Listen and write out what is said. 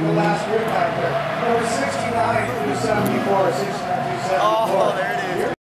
the last grid back there. Number 69 through 74, 69 through 74. Oh, there it is.